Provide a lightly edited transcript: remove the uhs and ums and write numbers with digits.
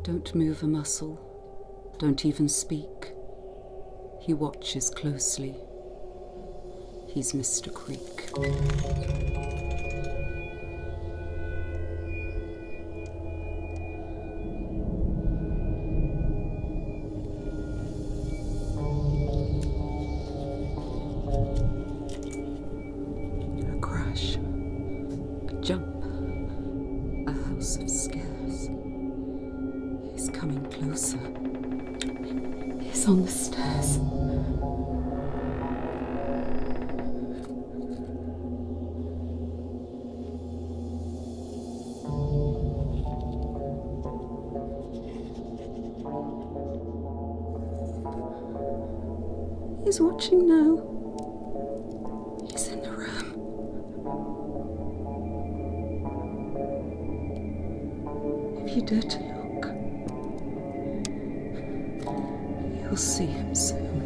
Don't move a muscle. Don't even speak. He watches closely. He's Mr. Creak. A crash. A jump. A house of scares. He's coming closer. He's on the stairs. He's watching now. He's in the room. If you dare to look, you'll see him soon.